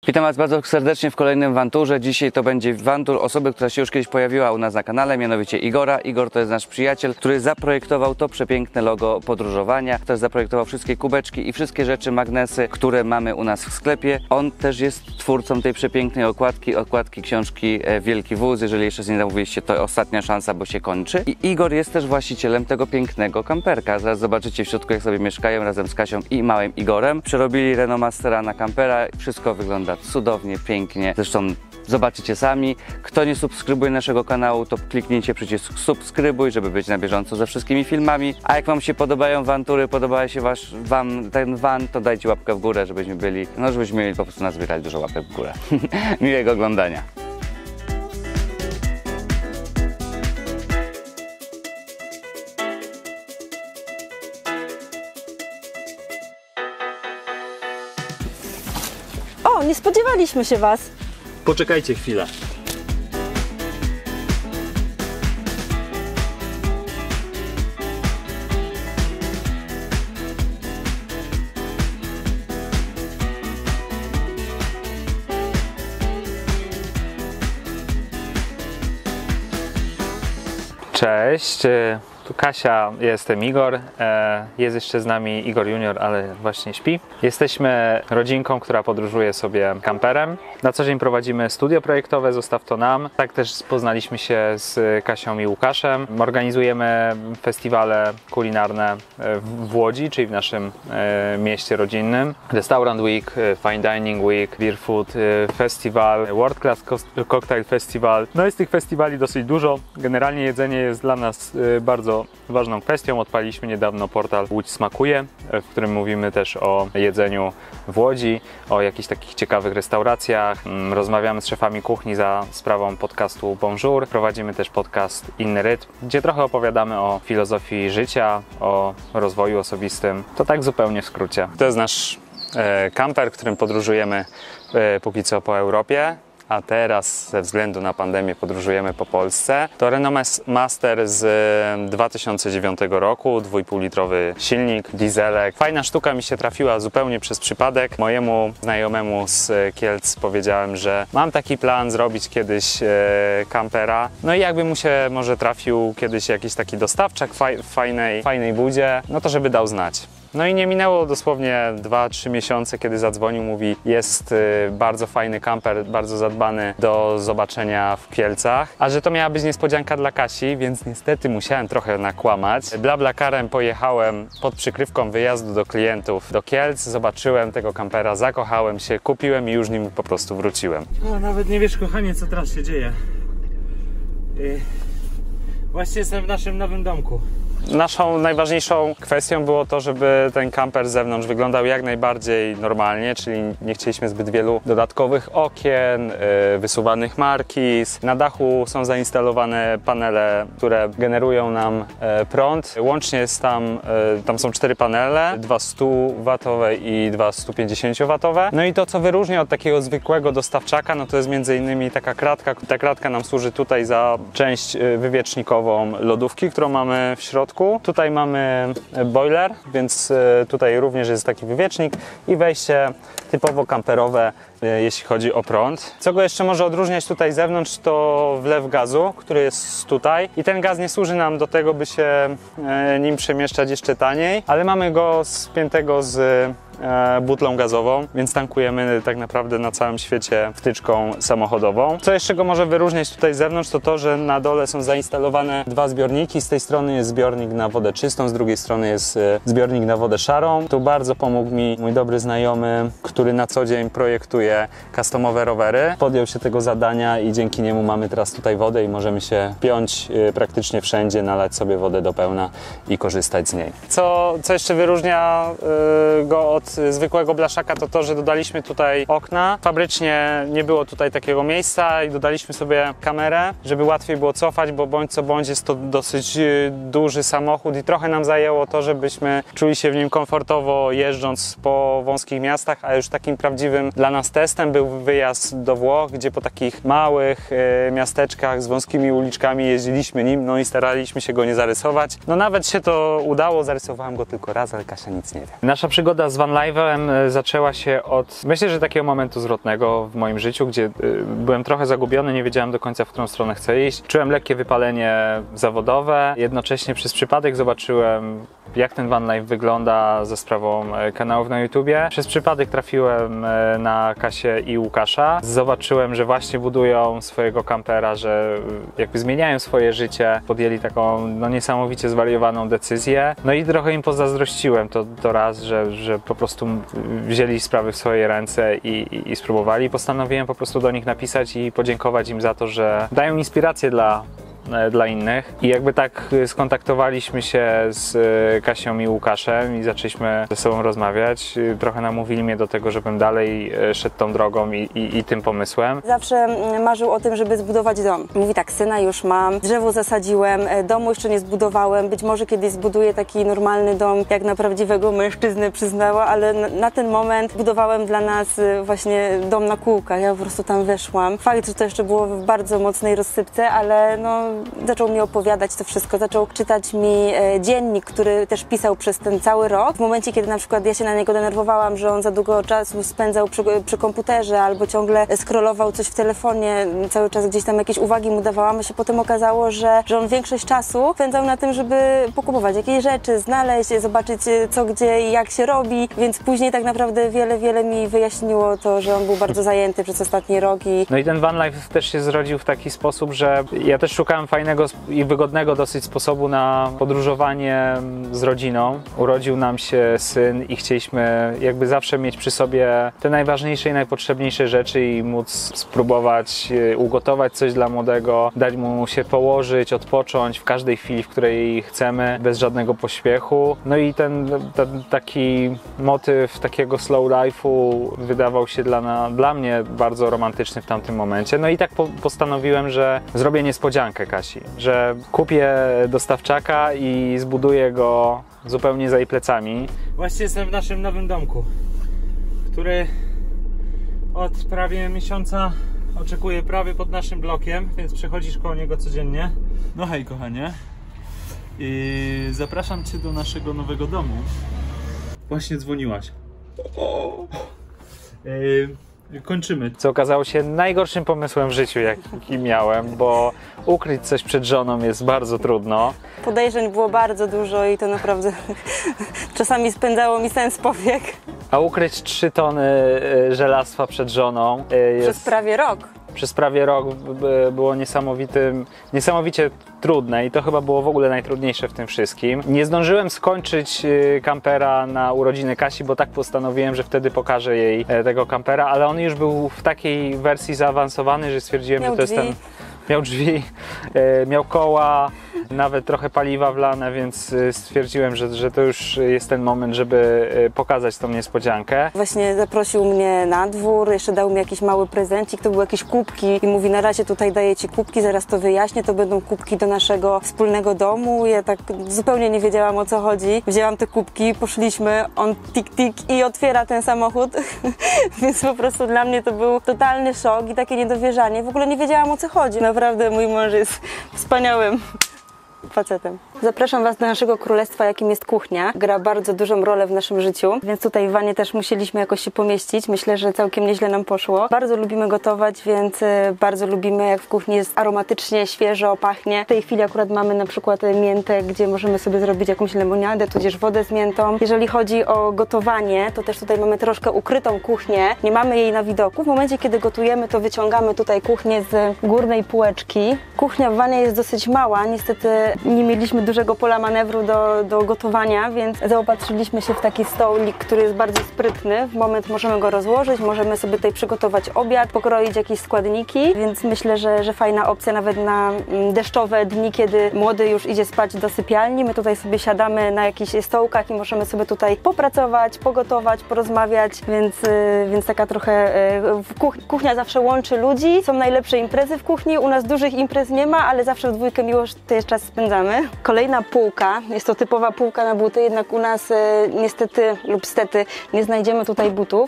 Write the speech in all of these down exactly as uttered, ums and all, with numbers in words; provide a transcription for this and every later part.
Witam Was bardzo serdecznie w kolejnym Vanturze. Dzisiaj to będzie Vantur osoby, która się już kiedyś pojawiła u nas na kanale, mianowicie Igora. Igor to jest nasz przyjaciel, który zaprojektował to przepiękne logo podróżowania. Też zaprojektował wszystkie kubeczki i wszystkie rzeczy, magnesy, które mamy u nas w sklepie. On też jest twórcą tej przepięknej okładki, okładki książki Wielki Wóz. Jeżeli jeszcze nie zamówiliście, to ostatnia szansa, bo się kończy. I Igor jest też właścicielem tego pięknego kamperka. Zaraz zobaczycie w środku, jak sobie mieszkają razem z Kasią i małym Igorem. Przerobili Renault Mastera na kampera. Wszystko wygląda cudownie, pięknie. Zresztą zobaczycie sami. Kto nie subskrybuje naszego kanału, to kliknijcie przycisk subskrybuj, żeby być na bieżąco ze wszystkimi filmami. A jak Wam się podobają Vantury, podoba się wasz, Wam ten van, to dajcie łapkę w górę, żebyśmy byli, no żebyśmy mieli po prostu nazbierali dużo łapek w górę. Miłego oglądania. O, nie spodziewaliśmy się Was. Poczekajcie chwilę. Cześć, tu Kasia, jestem Igor, jest jeszcze z nami Igor Junior, ale właśnie śpi. Jesteśmy rodzinką, która podróżuje sobie kamperem. Na co dzień prowadzimy studio projektowe, Zostaw to nam. Tak też poznaliśmy się z Kasią i Łukaszem. Organizujemy festiwale kulinarne w Łodzi, czyli w naszym mieście rodzinnym. Restaurant Week, Fine Dining Week, Beer Food Festival, World Class Cocktail Festival. No jest tych festiwali dosyć dużo. Generalnie jedzenie jest dla nas bardzo ważną kwestią. Odpaliliśmy niedawno portal Łódź Smakuje, w którym mówimy też o jedzeniu w Łodzi, o jakichś takich ciekawych restauracjach. Rozmawiamy z szefami kuchni za sprawą podcastu Bonjour. Prowadzimy też podcast Inny Rytm, gdzie trochę opowiadamy o filozofii życia, o rozwoju osobistym. To tak zupełnie w skrócie. To jest nasz e, kamper, którym podróżujemy e, póki co po Europie. A teraz ze względu na pandemię podróżujemy po Polsce. To Renault Master z dwa tysiące dziewiątego roku, dwa i pół litrowy silnik, dieselek. Fajna sztuka mi się trafiła zupełnie przez przypadek. Mojemu znajomemu z Kielc powiedziałem, że mam taki plan zrobić kiedyś e, kampera. No i jakby mu się może trafił kiedyś jakiś taki dostawczak w fajnej, fajnej budzie, no to żeby dał znać. No i nie minęło dosłownie dwa trzy miesiące, kiedy zadzwonił, mówi, jest y, bardzo fajny kamper, bardzo zadbany, do zobaczenia w Kielcach. A że to miała być niespodzianka dla Kasi, więc niestety musiałem trochę nakłamać. BlaBlaCarem pojechałem pod przykrywką wyjazdu do klientów do Kielc, zobaczyłem tego kampera, zakochałem się, kupiłem i już nim po prostu wróciłem. No, nawet nie wiesz, kochanie, co teraz się dzieje. Yy, właśnie jestem w naszym nowym domku. Naszą najważniejszą kwestią było to, żeby ten kamper z zewnątrz wyglądał jak najbardziej normalnie, czyli nie chcieliśmy zbyt wielu dodatkowych okien, yy, wysuwanych markiz. Na dachu są zainstalowane panele, które generują nam yy, prąd. Łącznie jest tam, yy, tam są cztery panele, dwa stuwatowe i dwa stupięćdziesięciowatowe. No i to, co wyróżnia od takiego zwykłego dostawczaka, no to jest między innymi taka kratka. Ta kratka nam służy tutaj za część yy, wywiecznikową lodówki, którą mamy w środku. Tutaj mamy boiler, więc tutaj również jest taki wywiecznik i wejście typowo kamperowe, jeśli chodzi o prąd. Co go jeszcze może odróżniać tutaj z zewnątrz, to wlew gazu, który jest tutaj i ten gaz nie służy nam do tego, by się nim przemieszczać jeszcze taniej, ale mamy go spiętego z butlą gazową, więc tankujemy tak naprawdę na całym świecie wtyczką samochodową. Co jeszcze go może wyróżniać tutaj z zewnątrz, to to, że na dole są zainstalowane dwa zbiorniki. Z tej strony jest zbiornik na wodę czystą, z drugiej strony jest zbiornik na wodę szarą. Tu bardzo pomógł mi mój dobry znajomy, który na co dzień projektuje customowe rowery. Podjął się tego zadania i dzięki niemu mamy teraz tutaj wodę i możemy się piąć praktycznie wszędzie, nalać sobie wodę do pełna i korzystać z niej. Co, co jeszcze wyróżnia yy, go od zwykłego blaszaka, to to, że dodaliśmy tutaj okna. Fabrycznie nie było tutaj takiego miejsca i dodaliśmy sobie kamerę, żeby łatwiej było cofać, bo bądź co bądź jest to dosyć duży samochód i trochę nam zajęło to, żebyśmy czuli się w nim komfortowo jeżdżąc po wąskich miastach, a już takim prawdziwym dla nas testem był wyjazd do Włoch, gdzie po takich małych y, miasteczkach z wąskimi uliczkami jeździliśmy nim, no i staraliśmy się go nie zarysować. No nawet się to udało, zarysowałem go tylko raz, ale Kasia nic nie wie. Nasza przygoda z van life'em zaczęła się od, myślę, że takiego momentu zwrotnego w moim życiu, gdzie byłem trochę zagubiony, nie wiedziałem do końca, w którą stronę chcę iść. Czułem lekkie wypalenie zawodowe, jednocześnie przez przypadek zobaczyłem, jak ten van life wygląda za sprawą kanałów na YouTubie. Przez przypadek trafiłem na Kasię i Łukasza. Zobaczyłem, że właśnie budują swojego kampera, że jakby zmieniają swoje życie. Podjęli taką no, niesamowicie zwariowaną decyzję. No i trochę im pozazdrościłem to, to raz, że, że po prostu wzięli sprawy w swoje ręce i, i, i spróbowali. Postanowiłem po prostu do nich napisać i podziękować im za to, że dają inspirację dla dla innych i jakby tak skontaktowaliśmy się z Kasią i Łukaszem i zaczęliśmy ze sobą rozmawiać. Trochę namówili mnie do tego, żebym dalej szedł tą drogą i, i, i tym pomysłem. Zawsze marzył o tym, żeby zbudować dom. Mówi tak, syna już mam, drzewo zasadziłem, domu jeszcze nie zbudowałem, być może kiedyś zbuduję taki normalny dom, jak na prawdziwego mężczyznę przyznała, ale na, na ten moment budowałem dla nas właśnie dom na kółkach. Ja po prostu tam weszłam. Fakt, że to jeszcze było w bardzo mocnej rozsypce, ale no zaczął mi opowiadać to wszystko, zaczął czytać mi e, dziennik, który też pisał przez ten cały rok. W momencie, kiedy na przykład ja się na niego denerwowałam, że on za długo czasu spędzał przy, przy komputerze albo ciągle scrollował coś w telefonie, cały czas gdzieś tam jakieś uwagi mu dawałam, a się potem okazało, że, że on większość czasu spędzał na tym, żeby pokupować jakieś rzeczy, znaleźć, zobaczyć co, gdzie i jak się robi, więc później tak naprawdę wiele, wiele mi wyjaśniło to, że on był bardzo zajęty przez ostatni rok. I... No i ten van life też się zrodził w taki sposób, że ja też szukałem fajnego i wygodnego dosyć sposobu na podróżowanie z rodziną. Urodził nam się syn i chcieliśmy jakby zawsze mieć przy sobie te najważniejsze i najpotrzebniejsze rzeczy i móc spróbować ugotować coś dla młodego, dać mu się położyć, odpocząć w każdej chwili, w której chcemy, bez żadnego pośpiechu. No i ten, ten taki motyw takiego slow life'u wydawał się dla, na, dla mnie bardzo romantyczny w tamtym momencie. No i tak po, postanowiłem, że zrobię niespodziankę Kasi, że kupię dostawczaka i zbuduję go zupełnie za jej plecami. Właśnie jestem w naszym nowym domku, który od prawie miesiąca oczekuje prawie pod naszym blokiem, więc przechodzisz koło niego codziennie. No hej kochanie, I zapraszam Cię do naszego nowego domu. Właśnie dzwoniłaś. O. Yy, kończymy. Co okazało się najgorszym pomysłem w życiu, jaki miałem, bo ukryć coś przed żoną jest bardzo trudno. Podejrzeń było bardzo dużo i to naprawdę czasami spędzało mi sens powiek. A ukryć trzy tony żelastwa przed żoną jest... Przez prawie rok. Przez prawie rok było niesamowitym, niesamowicie trudne i to chyba było w ogóle najtrudniejsze w tym wszystkim. Nie zdążyłem skończyć kampera na urodziny Kasi, bo tak postanowiłem, że wtedy pokażę jej tego kampera, ale on już był w takiej wersji zaawansowany, że stwierdziłem, miał że to drzwi. jest ten... Miał drzwi, miał koła, nawet trochę paliwa wlane, więc stwierdziłem, że, że to już jest ten moment, żeby pokazać tą niespodziankę. Właśnie zaprosił mnie na dwór, jeszcze dał mi jakiś mały prezencik, to były jakieś kubki i mówi: na razie tutaj daję Ci kubki, zaraz to wyjaśnię, to będą kubki do naszego wspólnego domu. Ja tak zupełnie nie wiedziałam, o co chodzi. Wzięłam te kubki, poszliśmy, on tik tik i otwiera ten samochód, więc po prostu dla mnie to był totalny szok i takie niedowierzanie. W ogóle nie wiedziałam, o co chodzi. Naprawdę mój mąż jest wspaniałym facetem. Zapraszam Was do naszego królestwa, jakim jest kuchnia. Gra bardzo dużą rolę w naszym życiu, więc tutaj w wanie też musieliśmy jakoś się pomieścić. Myślę, że całkiem nieźle nam poszło. Bardzo lubimy gotować, więc bardzo lubimy, jak w kuchni jest aromatycznie, świeżo, pachnie. W tej chwili akurat mamy na przykład miętę, gdzie możemy sobie zrobić jakąś lemoniadę, tudzież wodę z miętą. Jeżeli chodzi o gotowanie, to też tutaj mamy troszkę ukrytą kuchnię. Nie mamy jej na widoku. W momencie, kiedy gotujemy, to wyciągamy tutaj kuchnię z górnej półeczki. Kuchnia w wanie jest dosyć mała. Niestety nie mieliśmy dużego pola manewru do, do gotowania, więc zaopatrzyliśmy się w taki stolik, który jest bardzo sprytny. W moment możemy go rozłożyć, możemy sobie tutaj przygotować obiad, pokroić jakieś składniki, więc myślę, że, że fajna opcja nawet na deszczowe dni, kiedy młody już idzie spać do sypialni. My tutaj sobie siadamy na jakichś stołkach i możemy sobie tutaj popracować, pogotować, porozmawiać, więc, więc taka trochę kuchnia zawsze łączy ludzi. Są najlepsze imprezy w kuchni, u nas dużych imprez nie ma, ale zawsze w dwójkę miło też czas spędzamy. Kolejna półka, jest to typowa półka na buty, jednak u nas e, niestety lub stety nie znajdziemy tutaj butów.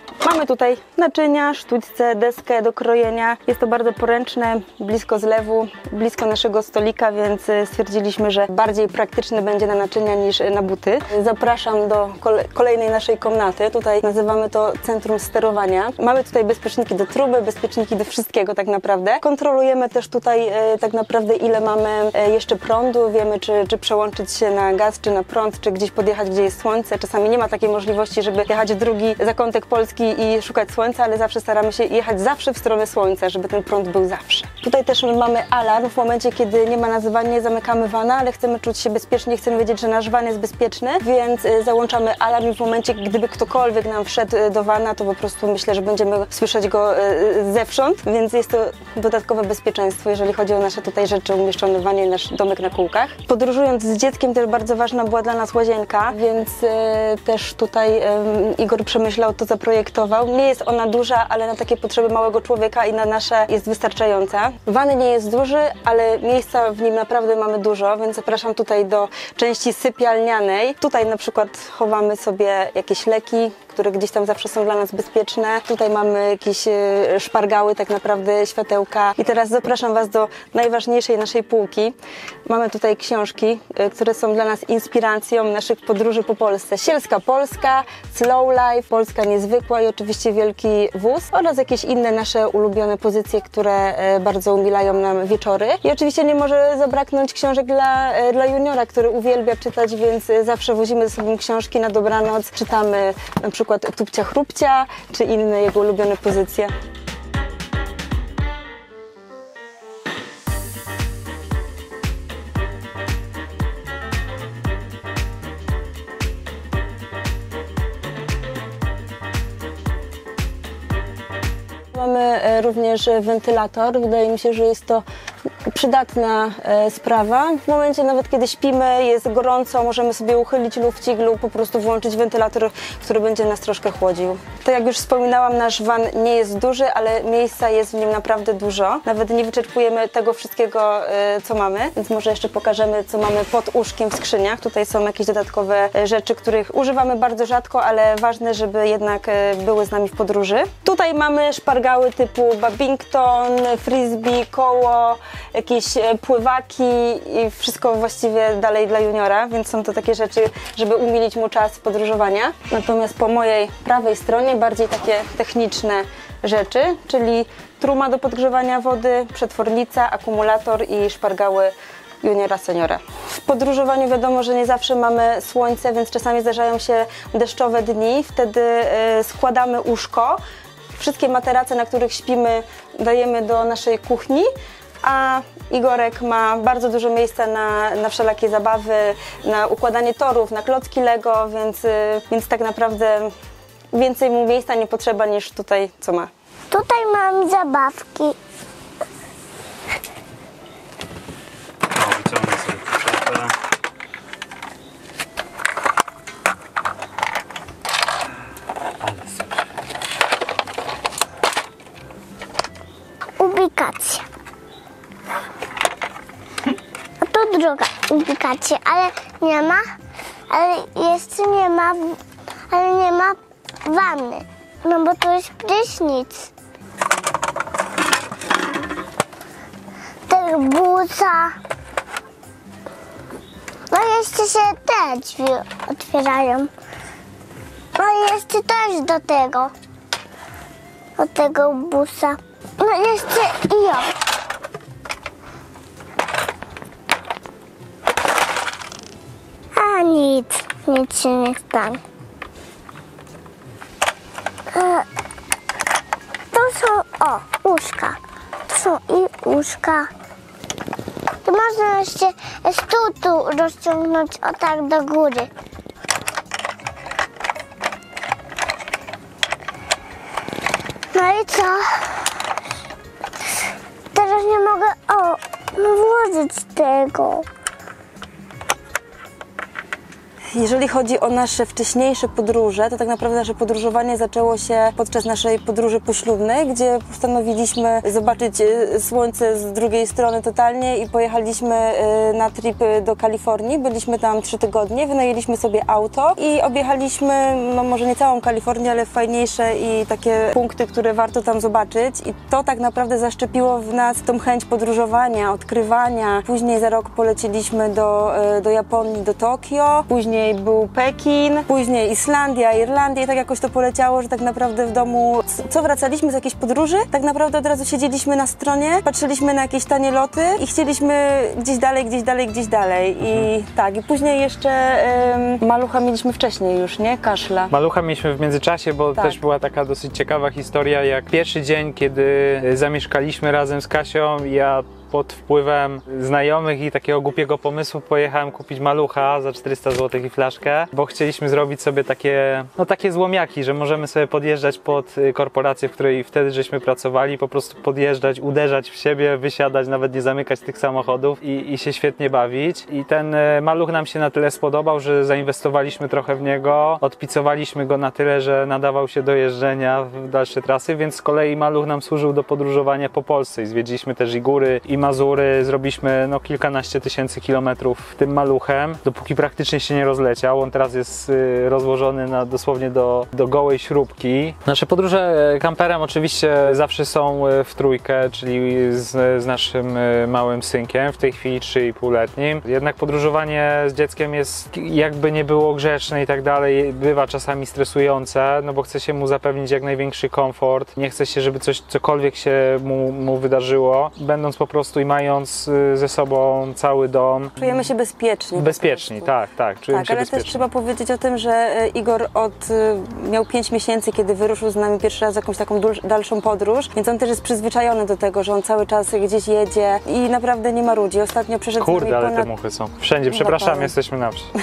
Mamy tutaj naczynia, sztućce, deskę do krojenia. Jest to bardzo poręczne, blisko zlewu, blisko naszego stolika, więc stwierdziliśmy, że bardziej praktyczne będzie na naczynia niż na buty. Zapraszam do kolejnej naszej komnaty. Tutaj nazywamy to centrum sterowania. Mamy tutaj bezpieczniki do truby, bezpieczniki do wszystkiego tak naprawdę. Kontrolujemy też tutaj e, tak naprawdę ile mamy e, jeszcze prądu. Wiemy, czy, czy przełączyć się na gaz, czy na prąd, czy gdzieś podjechać, gdzie jest słońce. Czasami nie ma takiej możliwości, żeby jechać w drugi zakątek Polski i szukać słońca, ale zawsze staramy się jechać zawsze w stronę słońca, żeby ten prąd był zawsze. Tutaj też mamy alarm w momencie, kiedy nie ma nas w wanie, zamykamy wana, ale chcemy czuć się bezpiecznie, chcemy wiedzieć, że nasz van jest bezpieczny, więc załączamy alarm i w momencie, gdyby ktokolwiek nam wszedł do wana, to po prostu myślę, że będziemy słyszeć go zewsząd, więc jest to dodatkowe bezpieczeństwo, jeżeli chodzi o nasze tutaj rzeczy umieszczone w wanie i nasz domek na kółkach. Podróżując z dzieckiem też bardzo ważna była dla nas łazienka, więc też tutaj Igor przemyślał to, zaprojektował. Nie jest ona duża, ale na takie potrzeby małego człowieka i na nasze jest wystarczająca. Van nie jest duży, ale miejsca w nim naprawdę mamy dużo, więc zapraszam tutaj do części sypialnianej. Tutaj na przykład chowamy sobie jakieś leki, które gdzieś tam zawsze są dla nas bezpieczne. Tutaj mamy jakieś szpargały, tak naprawdę światełka. I teraz zapraszam Was do najważniejszej naszej półki. Mamy tutaj książki, które są dla nas inspiracją naszych podróży po Polsce. Sielska Polska, Slow Life, Polska Niezwykła i oczywiście Wielki Wóz oraz jakieś inne nasze ulubione pozycje, które bardzo umilają nam wieczory. I oczywiście nie może zabraknąć książek dla, dla juniora, który uwielbia czytać, więc zawsze wozimy ze sobą książki na dobranoc. Czytamy na przykład Tupcia Chrupcia, czy inne jego ulubione pozycje. Mamy również wentylator. Wydaje mi się, że jest to przydatna e, sprawa. W momencie nawet, kiedy śpimy, jest gorąco, możemy sobie uchylić lufcik lub po prostu włączyć wentylator, który będzie nas troszkę chłodził. Tak jak już wspominałam, nasz van nie jest duży, ale miejsca jest w nim naprawdę dużo. Nawet nie wyczerpujemy tego wszystkiego, e, co mamy, więc może jeszcze pokażemy, co mamy pod łóżkiem w skrzyniach. Tutaj są jakieś dodatkowe rzeczy, których używamy bardzo rzadko, ale ważne, żeby jednak e, były z nami w podróży. Tutaj mamy szpargały typu Babington, frisbee, koło, jakieś pływaki i wszystko właściwie dalej dla juniora, więc są to takie rzeczy, żeby umilić mu czas podróżowania. Natomiast po mojej prawej stronie bardziej takie techniczne rzeczy, czyli truma do podgrzewania wody, przetwornica, akumulator i szpargały juniora, seniora. W podróżowaniu wiadomo, że nie zawsze mamy słońce, więc czasami zdarzają się deszczowe dni, wtedy składamy łóżko. Wszystkie materace, na których śpimy, dajemy do naszej kuchni, a Igorek ma bardzo dużo miejsca na, na wszelakie zabawy, na układanie torów, na klocki Lego, więc, więc tak naprawdę więcej mu miejsca nie potrzeba niż tutaj, co ma. Tutaj mam zabawki. O, wyciągnę sobie przyczepę. Ubikacja. A to druga ubikacja, ale nie ma, ale jeszcze nie ma, ale nie ma wanny, no bo to jest prysznic. Terbusa. No jeszcze się te drzwi otwierają. No i jeszcze też do tego, do tego busa. No jeszcze i ja. A nic, nic się nie stanie. E, to są, o, łóżka. To są i łóżka. To można jeszcze stół tu rozciągnąć o tak do góry. No i co? Teraz nie mogę, o, no włożyć tego. jeżeli chodzi o nasze wcześniejsze podróże, to tak naprawdę nasze podróżowanie zaczęło się podczas naszej podróży poślubnej, gdzie postanowiliśmy zobaczyć słońce z drugiej strony totalnie i pojechaliśmy na trip do Kalifornii. Byliśmy tam trzy tygodnie, wynajęliśmy sobie auto i objechaliśmy, no może nie całą Kalifornię, ale fajniejsze i takie punkty, które warto tam zobaczyć. I to tak naprawdę zaszczepiło w nas tą chęć podróżowania, odkrywania. Później za rok poleciliśmy do, do Japonii, do Tokio. Później był Pekin, później Islandia, Irlandia i tak jakoś to poleciało, że tak naprawdę w domu, co wracaliśmy z jakiejś podróży, tak naprawdę od razu siedzieliśmy na stronie, patrzyliśmy na jakieś tanie loty i chcieliśmy gdzieś dalej, gdzieś dalej, gdzieś dalej. I tak, i później jeszcze ym, malucha mieliśmy wcześniej już, nie? Kaszla. Malucha mieliśmy w międzyczasie, bo Tak. też była taka dosyć ciekawa historia, jak pierwszy dzień, kiedy zamieszkaliśmy razem z Kasią, ja pod wpływem znajomych i takiego głupiego pomysłu pojechałem kupić malucha za czterysta złotych i flaszkę, bo chcieliśmy zrobić sobie takie, no takie złomiaki, że możemy sobie podjeżdżać pod korporację, w której wtedy żeśmy pracowali, po prostu podjeżdżać, uderzać w siebie, wysiadać, nawet nie zamykać tych samochodów i, i się świetnie bawić. I ten maluch nam się na tyle spodobał, że zainwestowaliśmy trochę w niego, odpicowaliśmy go na tyle, że nadawał się do jeżdżenia w dalsze trasy, więc z kolei maluch nam służył do podróżowania po Polsce i zwiedziliśmy też i góry, i Mazury, zrobiliśmy no kilkanaście tysięcy kilometrów tym maluchem, dopóki praktycznie się nie rozleciał. On teraz jest y, rozłożony na, dosłownie do, do gołej śrubki. Nasze podróże kamperem oczywiście zawsze są w trójkę, czyli z, z naszym małym synkiem, w tej chwili trzy i pół letnim. Jednak podróżowanie z dzieckiem jest, jakby nie było grzeczne i tak dalej, bywa czasami stresujące, no bo chce się mu zapewnić jak największy komfort. Nie chce się, żeby coś, cokolwiek się mu, mu wydarzyło, będąc po prostu i mając ze sobą cały dom. Czujemy się bezpieczni. Bezpieczni, tak, tak. Czujemy Tak, się ale bezpieczni. też trzeba powiedzieć o tym, że Igor od, miał pięć miesięcy, kiedy wyruszył z nami pierwszy raz w jakąś taką dalszą podróż, więc on też jest przyzwyczajony do tego, że on cały czas gdzieś jedzie i naprawdę nie marudzi. Ostatnio przeszedł Kurde, z nami ale ponad... te muchy są. Wszędzie, przepraszam, jesteśmy na wsi.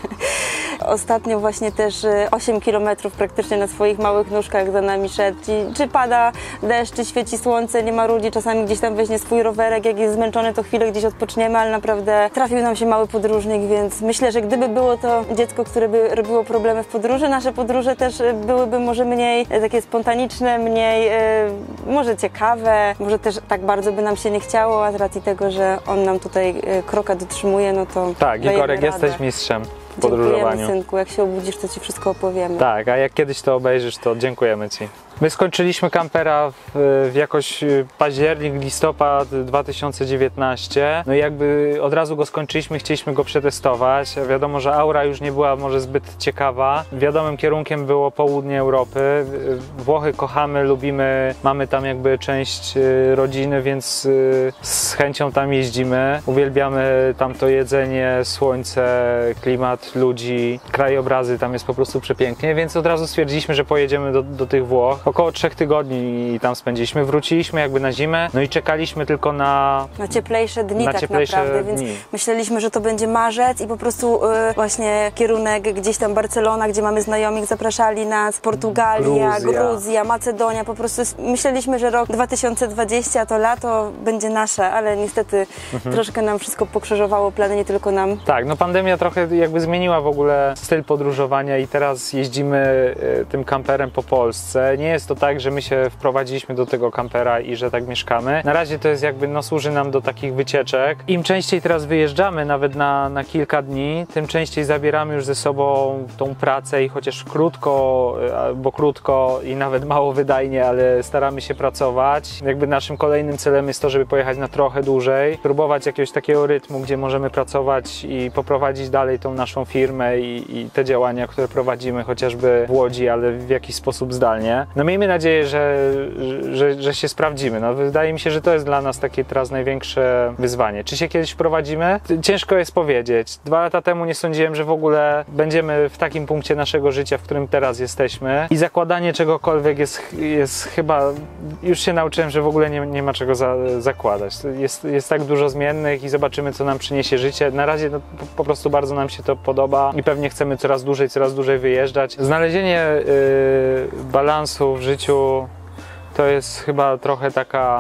Ostatnio właśnie też osiem kilometrów praktycznie na swoich małych nóżkach za nami szedł. I czy pada deszcz, czy świeci słońce, nie marudzi, czasami gdzieś tam weźmie swój rowerek, jak jest zmęczony, to chwilę gdzieś odpoczniemy, ale naprawdę trafił nam się mały podróżnik, więc myślę, że gdyby było to dziecko, które by robiło problemy w podróży, nasze podróże też byłyby może mniej takie spontaniczne, mniej e, może ciekawe, może też tak bardzo by nam się nie chciało, a z racji tego, że on nam tutaj kroka dotrzymuje, no to Tak, dajemy Igorek, radę. jesteś mistrzem w podróżowaniu. Dziękujemy, synku, jak się obudzisz, to Ci wszystko opowiemy. Tak, a jak kiedyś to obejrzysz, to dziękujemy Ci. My skończyliśmy kampera w, w jakoś październik, listopad dwa tysiące dziewiętnasty. No i jakby od razu go skończyliśmy, chcieliśmy go przetestować. Wiadomo, że aura już nie była może zbyt ciekawa. Wiadomym kierunkiem było południe Europy. Włochy kochamy, lubimy, mamy tam jakby część rodziny, więc z chęcią tam jeździmy. Uwielbiamy tam to jedzenie, słońce, klimat, ludzi, krajobrazy, tam jest po prostu przepięknie, więc od razu stwierdziliśmy, że pojedziemy do, do tych Włoch. Około trzech tygodni tam spędziliśmy. Wróciliśmy jakby na zimę, no i czekaliśmy tylko na... Na cieplejsze dni na tak cieplejsze naprawdę, więc dni. myśleliśmy, że to będzie marzec i po prostu y, właśnie kierunek gdzieś tam Barcelona, gdzie mamy znajomych, zapraszali nas, Portugalia, Gruzja. Gruzja, Macedonia, po prostu myśleliśmy, że rok dwa tysiące dwudziesty, to lato będzie nasze, ale niestety Mhm. troszkę nam wszystko pokrzyżowało plany, nie tylko nam. Tak, no pandemia trochę jakby zmieniła w ogóle styl podróżowania i teraz jeździmy y, tym kamperem po Polsce. Nie jest to tak, że my się wprowadziliśmy do tego kampera i że tak mieszkamy. Na razie to jest jakby, no służy nam do takich wycieczek. Im częściej teraz wyjeżdżamy, nawet na, na kilka dni, tym częściej zabieramy już ze sobą tą pracę i chociaż krótko, bo krótko i nawet mało wydajnie, ale staramy się pracować. Jakby naszym kolejnym celem jest to, żeby pojechać na trochę dłużej, próbować jakiegoś takiego rytmu, gdzie możemy pracować i poprowadzić dalej tą naszą firmę i, i te działania, które prowadzimy chociażby w Łodzi, ale w jakiś sposób zdalnie. No miejmy nadzieję, że, że, że się sprawdzimy. No, wydaje mi się, że to jest dla nas takie teraz największe wyzwanie. Czy się kiedyś wprowadzimy? Ciężko jest powiedzieć. Dwa lata temu nie sądziłem, że w ogóle będziemy w takim punkcie naszego życia, w którym teraz jesteśmy i zakładanie czegokolwiek jest, jest chyba... Już się nauczyłem, że w ogóle nie, nie ma czego za, zakładać. Jest, jest tak dużo zmiennych i zobaczymy, co nam przyniesie życie. Na razie no, po, po prostu bardzo nam się to podoba i pewnie chcemy coraz dłużej, coraz dłużej wyjeżdżać. Znalezienie yy, balansu w życiu to jest chyba trochę taka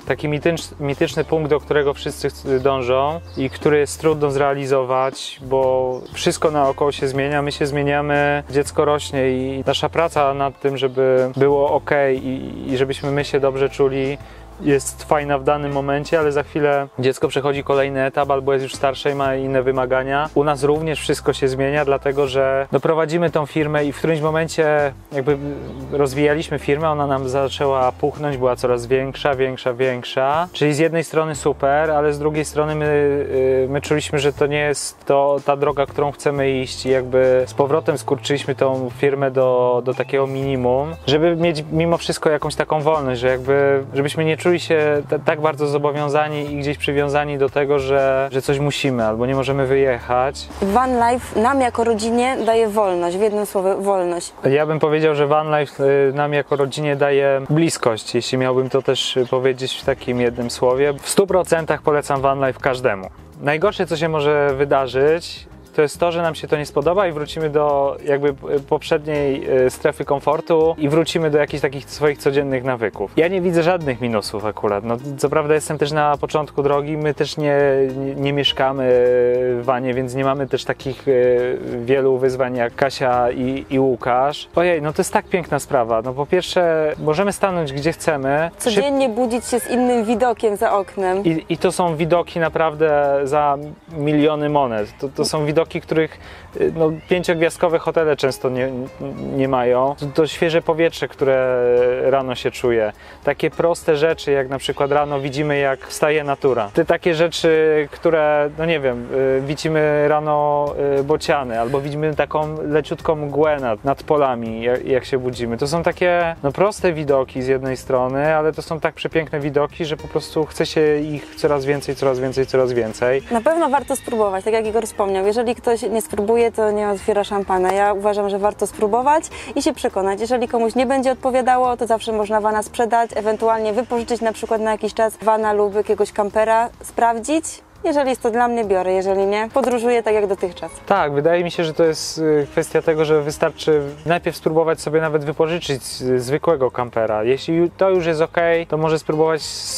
taki mitycz, mityczny punkt, do którego wszyscy dążą i który jest trudno zrealizować, bo wszystko naokoło się zmienia, my się zmieniamy, dziecko rośnie i nasza praca nad tym, żeby było ok i, i żebyśmy my się dobrze czuli, jest fajna w danym momencie, ale za chwilę dziecko przechodzi kolejny etap albo jest już starsze i ma inne wymagania. U nas również wszystko się zmienia, dlatego że doprowadzimy tą firmę i w którymś momencie jakby rozwijaliśmy firmę, ona nam zaczęła puchnąć, była coraz większa, większa, większa. Czyli z jednej strony super, ale z drugiej strony my, my czuliśmy, że to nie jest to, ta droga, którą chcemy iść i jakby z powrotem skurczyliśmy tą firmę do, do takiego minimum, żeby mieć mimo wszystko jakąś taką wolność, że jakby, żebyśmy nie czuli się tak bardzo zobowiązani i gdzieś przywiązani do tego, że, że coś musimy albo nie możemy wyjechać. Van Life nam jako rodzinie daje wolność, w jednym słowie wolność. Ja bym powiedział, że Van Life nam jako rodzinie daje bliskość, jeśli miałbym to też powiedzieć w takim jednym słowie. W stu procentach polecam Van Life każdemu. Najgorsze, co się może wydarzyć, to jest to, że nam się to nie spodoba i wrócimy do jakby poprzedniej strefy komfortu i wrócimy do jakichś takich swoich codziennych nawyków. Ja nie widzę żadnych minusów akurat. No, co prawda jestem też na początku drogi, my też nie, nie, nie mieszkamy w vanie, więc nie mamy też takich wielu wyzwań jak Kasia i, i Łukasz. Ojej, no to jest tak piękna sprawa. No po pierwsze, możemy stanąć gdzie chcemy. Codziennie budzić się z innym widokiem za oknem. I, i to są widoki naprawdę za miliony monet. To, to są widoki, których no, pięciogwiazdkowe hotele często nie, nie mają. To, to świeże powietrze, które rano się czuje. Takie proste rzeczy, jak na przykład rano widzimy, jak wstaje natura. Te takie rzeczy, które, no nie wiem, widzimy rano bociany, albo widzimy taką leciutką mgłę nad, nad polami, jak, jak się budzimy. To są takie no, proste widoki z jednej strony, ale to są tak przepiękne widoki, że po prostu chce się ich coraz więcej, coraz więcej, coraz więcej. Na pewno warto spróbować, tak jak Igor wspomniał. Jeżeli ktoś nie spróbuje, to nie otwiera szampana. Ja uważam, że warto spróbować i się przekonać. Jeżeli komuś nie będzie odpowiadało, to zawsze można vana sprzedać, ewentualnie wypożyczyć na przykład na jakiś czas vana lub jakiegoś kampera, sprawdzić. Jeżeli jest to dla mnie, biorę, jeżeli nie, podróżuję tak jak dotychczas. Tak, wydaje mi się, że to jest kwestia tego, że wystarczy najpierw spróbować sobie nawet wypożyczyć zwykłego kampera. Jeśli to już jest ok, to może spróbować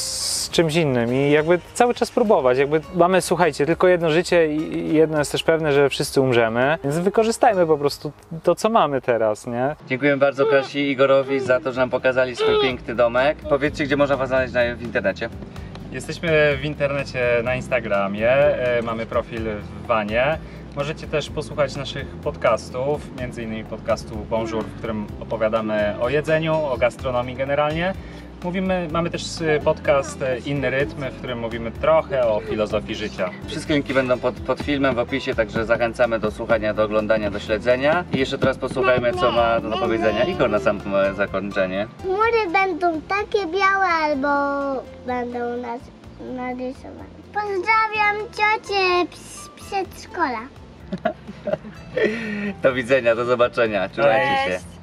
z czymś innym i jakby cały czas próbować. Jakby mamy, słuchajcie, tylko jedno życie i jedno jest też pewne, że wszyscy umrzemy, więc wykorzystajmy po prostu to, co mamy teraz, nie? Dziękuję bardzo Kasi i Igorowi za to, że nam pokazali swój piękny domek. Powiedzcie, gdzie można was znaleźć na, w internecie. Jesteśmy w internecie na Instagramie, mamy profil w vanie. Możecie też posłuchać naszych podcastów, między innymi podcastu Bonjour, w którym opowiadamy o jedzeniu, o gastronomii generalnie. Mówimy, mamy też podcast Inny Rytm, w którym mówimy trochę o filozofii życia. Wszystkie linki będą pod, pod filmem w opisie, także zachęcamy do słuchania, do oglądania, do śledzenia. I jeszcze teraz posłuchajmy, co ma do powiedzenia Igor na sam zakończenie. Chmury będą takie białe albo będą nas narysowane. Pozdrawiam ciocię z przedszkola. Do widzenia, do zobaczenia. Trzymajcie się.